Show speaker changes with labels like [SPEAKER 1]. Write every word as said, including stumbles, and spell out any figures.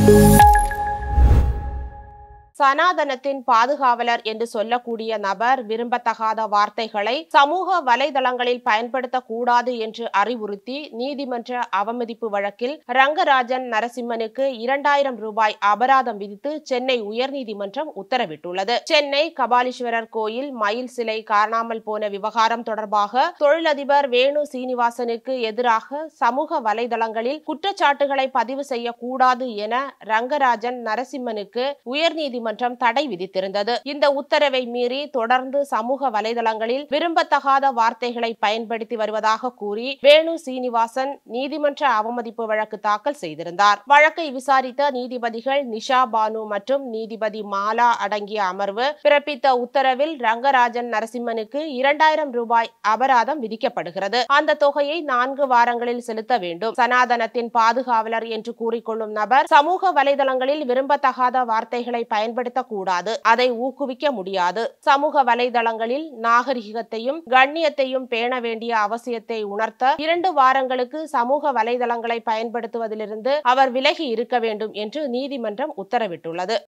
[SPEAKER 1] சனாதனத்தின் பாதுகாவலர் என்று சொல்லக்கூடிய நபர் விரும்பத்தகாத வார்த்தைகளை சமூக வலைதளங்களில் பயன்படுத்தக்கூடாது என்று அறிவுறுத்தி நீதிமன்ற அவமதிப்பு வழக்கில் ரங்கராஜன் நரசிம்மனுக்கு இரண்டாயிரம் ரூபாய் அபராதம் விதித்து சென்னை உயர்நீதிமன்றம் உத்தரவிட்டுள்ளது. சென்னை கபாலீஸ்வரர் கோயில் மயில் சிலை காணாமல் போன விவகாரம் தொடர்பாக தொழிலதிபர் வேணு சீனிவாசனுக்கு எதிராக சமூக வலைதளங்களில் குற்றச்சாட்டுகளை பதிவு செய்யக்கூடாது என ரங்கராஜன் நரசிம்மனுக்கு உயர்நீதிமன்றம் தடை விதித்திருந்தது. இந்த உத்தரவை மீறி தொடர்ந்து சமூக வலைதளங்களில் விரும்பத்தகாத வார்த்தைகளை பயன்படுத்தி வருவதாக கூறி வேணு சீனிவாசன் நீதிமன்ற அவமதிப்பு வழக்கு தாக்கல் செய்திருந்தார். வழக்கை விசாரித்த நீதிபதிகள் நிஷா பானு மற்றும் நீதிபதி மாலா அடங்கிய அமர்வு பிறப்பித்த உத்தரவில் ரங்கராஜன் நரசிம்மனுக்கு இரண்டாயிரம் ரூபாய் அபராதம் விதிக்கப்படுகிறது. அந்த தொகையை நான்கு வாரங்களில் செலுத்த வேண்டும். சனாதனத்தின் பாதுகாவலர் என்று கூறிக்கொள்ளும் நபர் சமூக வலைதளங்களில் விரும்பத்தகாத வார்த்தைகளை பயன்படுத்த கூடாது, அதை ஊக்குவிக்க முடியாது. சமூக வலைதளங்களில் நாகரிகத்தையும் கண்ணியத்தையும் பேண வேண்டிய அவசியத்தை உணர்த்த இரண்டு வாரங்களுக்கு சமூக வலைதளங்களை பயன்படுத்துவதிலிருந்து அவர் விலகி இருக்க வேண்டும் என்று நீதிமன்றம் உத்தரவிட்டுள்ளது.